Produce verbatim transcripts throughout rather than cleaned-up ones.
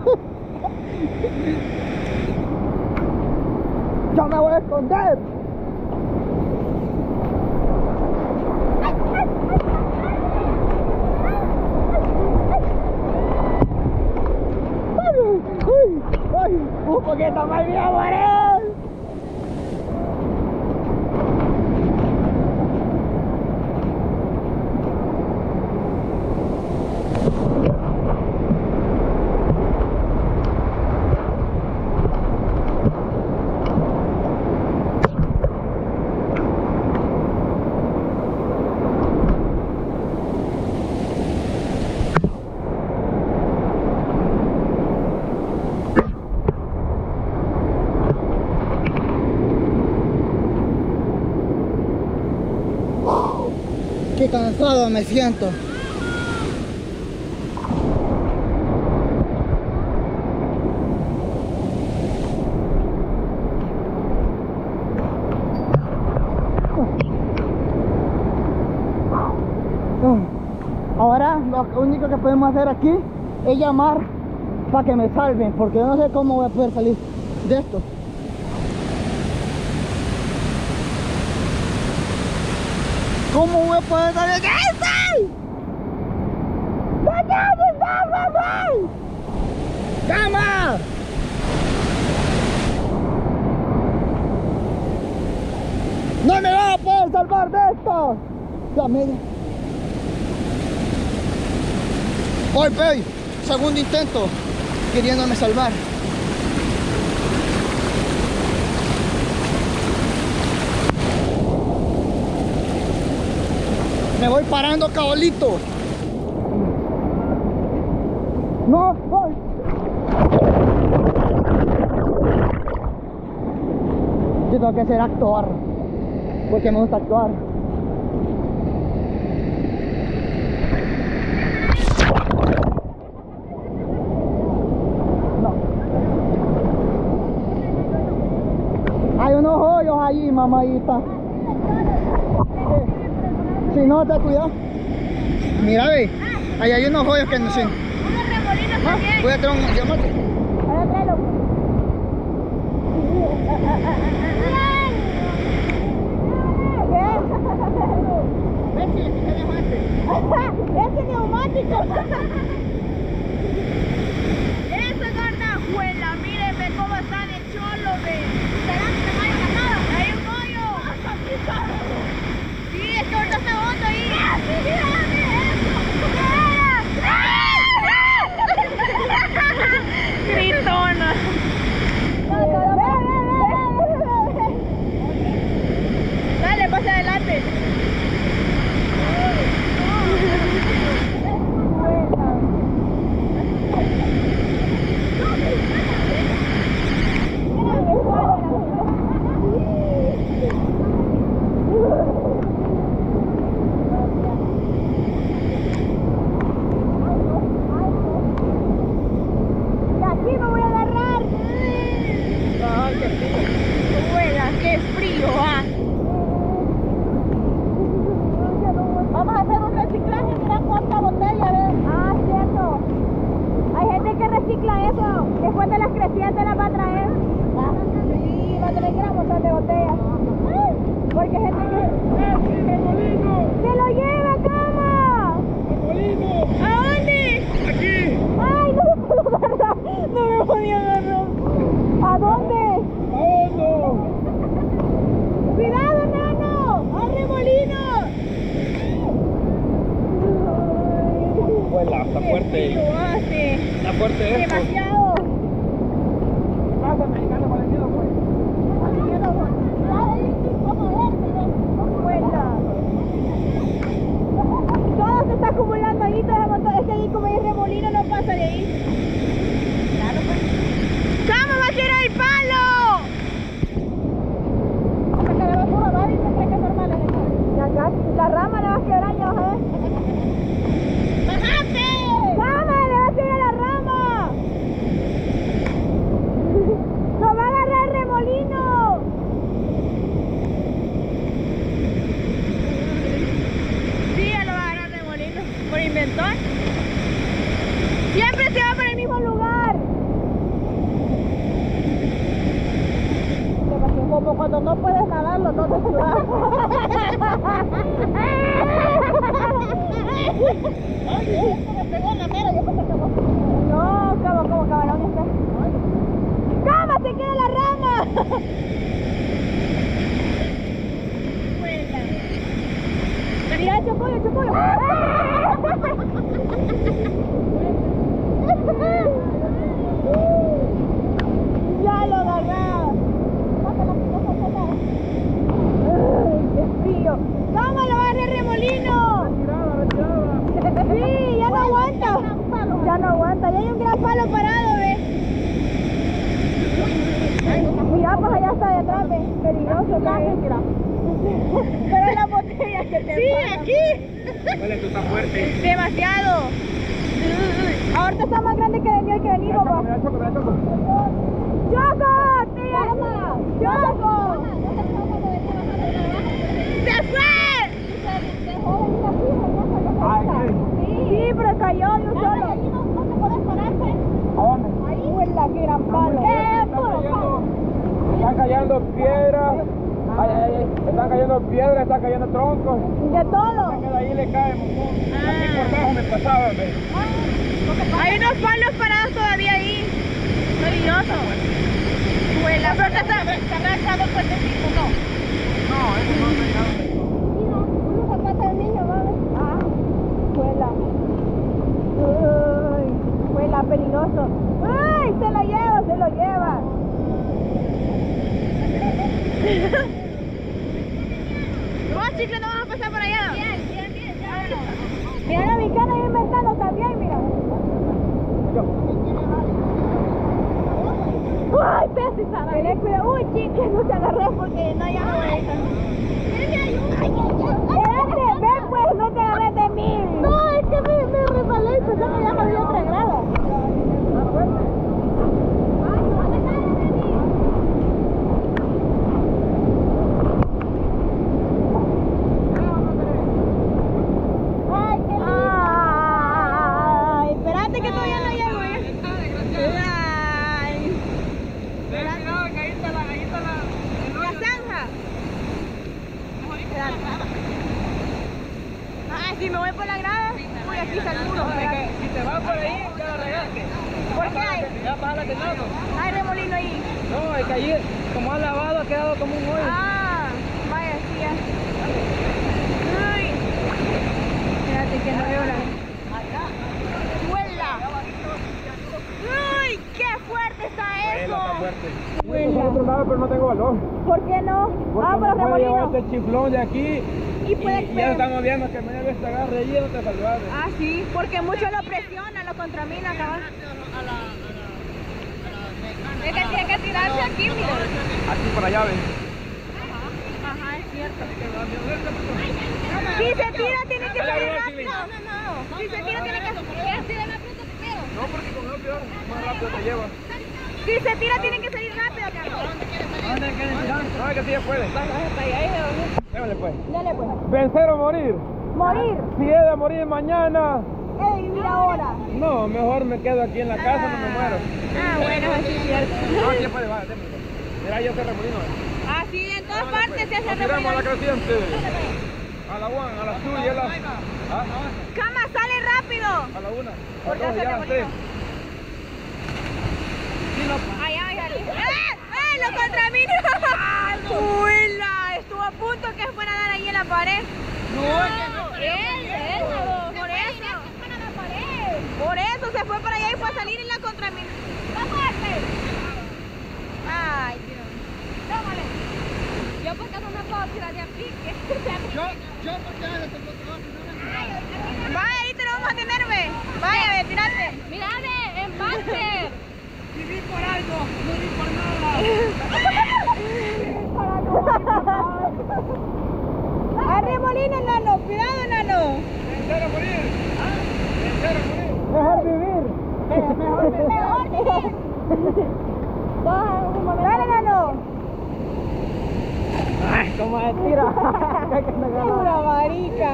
¡Ya me voy a esconder! ¡Uy! ¡Ay! ¡Un poquito más, mi amor! Qué cansado me siento. Ahora lo único que podemos hacer aquí es llamar para que me salven, porque yo no sé cómo voy a poder salir de esto. ¿Cómo voy a poder salir de esto? ¡Dónde está, mamá! ¡Cama! ¡No me va a poder salvar de esto! Ya, mira. Hoy, pey, segundo intento queriéndome salvar. Me voy parando, cabolito. No, voy. Yo tengo que ser actor, porque me gusta actuar. No. Hay unos hoyos allí, mamadita. Si no, te cuidado. Mira, ve, ahí hay unos hoyos que no sé. Unos remolinos también. Voy a traer un diamante. Ahora tráelo. ¿Qué? Ven que le quité diamante. ¡Ese neumático! ¡Eso, gordajuela! Mírenme cómo están el cholo, ve. ¿Será que se vaya a nada? ¡Hay un hoyo! Sí, es que ahorita está hondo ahí. Gritona. Dale, pase adelante. Después de las crecientes las va a traer. Sí, va a traer gran montón de botellas. Porque gente que... ¡Remolino! ¡Se lo lleva, cama! ¡Remolino! ¿A dónde? ¡Aquí! ¡Ay, no me puedo agarrar! No me podía agarrar. ¿A dónde? ¡A hondo! ¡Cuidado, nano! ¡Al remolino! Vuela, está fuerte. Lo hace. Está fuerte esto. Demasiado. Pasa, mexicano, Valentino, pues. Todo se está acumulando ahí, todo ese montón. Es que ahí como hay remolino no pasa de ahí. Claro, pues. ¡Cama, va a tirar el palo! Hasta la basura va y se cree que es normal. Ya, ya, la rama le va a quebrar, ya vas a ver. ¡Bajate! ¡Cama, le va a tirar la rama! cuando no puedes nadar, los dos te sudan. Ay, me pegó en la mera, yo pensé que vos. No, como, como camarón está. ¡Cama, te queda la rama! Mira, el chopollo, el chopollo. Ya lo agarraba. ¡Qué frío! ¡Cómo lo agarré remolino! Sí, ya no aguanta. Ya no aguanta, ya hay un gran palo parado, ¿ves? Mira, pues allá está de atrás, ¿ves? Peligroso, ¿ves? Pero es la botella que te Sí, pasa. aquí. Vale, tú estás fuerte. Demasiado. Ahorita está más grande que el día que vení, papá. Me da choco, me da choco. ¡Choco! ¡Te llama! ¡Choco! ¡Se fue! Ay, Sí, pero cayó de un solo. No te puedes pararte. ¿a dónde? Ahí fue la que gran palo. Están cayendo, están cayendo piedras. Ay, ay, ay. Están cayendo piedras, están cayendo troncos. De todo. Que de ahí le cae, montón. Aquí por abajo me pasaba, ve. Hay unos palos parados todavía ahí. Peligroso. Pues la flota está... ¿Está arrancado el puentecito? No. No, eso no está llegando. Mira, unos zapatos del niño, ¿vale? Ah, vuela. Uy, vuela peligroso. ¡Ay! Se lo lleva, se lo lleva. ¿Vos, chicle, no vas a pasar por allá? Bien, bien, bien, ya. Mira, la mexicana ahí inventando también, mira. ¡Uy, pesa! Tenés cuidado. Uy, chicle, no te agarré porque no, ya no voy a dejar. Espérate, ven pues, no te agarres de mí. No, es que me, me resbalé y pensé que ya me había otra grada. Ay, qué lindo. Ay, espérate que todavía no llego, ¿eh? Ay. La zanja. Ay, si me voy por la grada, voy aquí está el muro. Si te vas por ahí, ya la regaste. ¿Por qué? Ya para que no. Hay remolino ahí. No, es que allí, como ha lavado, ha quedado como un hoyo. Ah, vaya, sí, ya. Uy. Espérate que no veo la... ¡Vuela! ¡Uy! ¡Qué fuerte está eso! Está fuerte. Vuela. Por otro lado, pero no tengo valor. ¿Por qué no? Porque Ah, por no los puede llevar remolinos. este chiflón de aquí. Y puede y ya estamos viendo que media vez te agarre allí no te salvas. Ah, sí, porque mucho lo presiona, lo contamina, cabal. Es que tiene que tirarse aquí, mira. Aquí para allá, ven. Ajá, es cierto. Si se tira, tiene que salir rápido. No, no, no. Si se tira, tiene que salir rápido primero. No, porque con el peor, más rápido te lleva. Si se tira, tiene que salir rápido, Carlos. ¿Dónde quieres tirar? No, es que sí ya puede. Déjale pues. Dale, pues. Vencer o morir. Morir. Si he de morir mañana, He de vivir ahora. no, mejor me quedo aquí en la casa, no me muero. Ah, bueno, así es cierto. No, aquí ya puede, va, déjame. Mira, yo te remolino. Ah, sí, en todas partes se hace Nos tiramos a la remolino. creciente. A la one, a las two y a las... ¿Ah? Cama, sale rápido. A la una, a ¿Por qué las dos y hace a las tres. remolino? Allá, allá. ¡Eh! ¡Eh! ¡Lo contramino! ¡Uy, la! Estuvo a punto que fuera a dar ahí en la pared. No, él, él, por eso. Por eso se fue para allá y fue a salir en la contramino. Ay, Dios. Tómale. Yo porque no me puedo tirar de aquí. Yo, yo porque ahora te puedo tomar. Vaya, ahí te lo vamos a tener, ve. Vaya, ve, tirate. Mira, ve, empate. Viví por algo, no viví por nada. ¡Ay, remolino, nano! ¡Cuidado, nano! Vencer o morir. Vencer o morir. Mejor vivir. Mejor vivir. ¡Mejor vivir! ¡Dale, nano! Ay, cómo es tira. ¡Pura marica!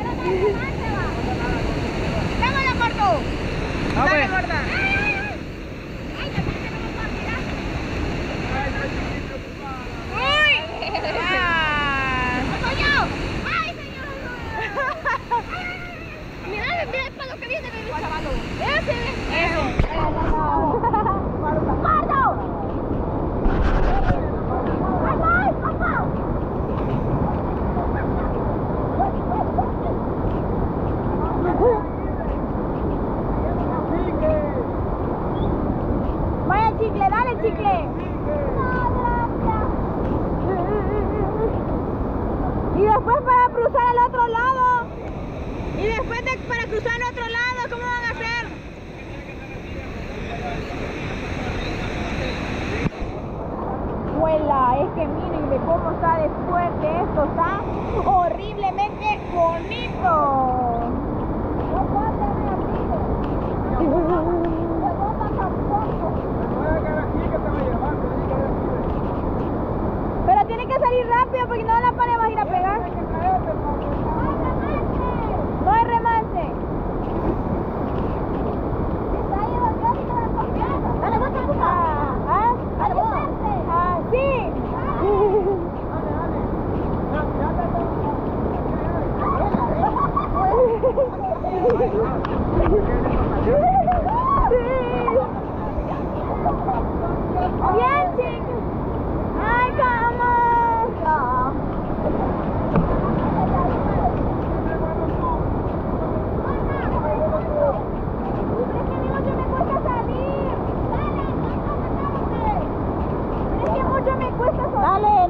¡Dámela, corto! ¡Dale, gorda! ¡Uy! el chicle? Y después para cruzar al otro lado. Y después de, para cruzar al otro lado, ¿cómo van a hacer? Huela, es que miren de cómo está después de esto, está horriblemente bonito. No puedo tener así. Se bota tampoco. Pero tiene que salir rápido porque no la pared va a ir a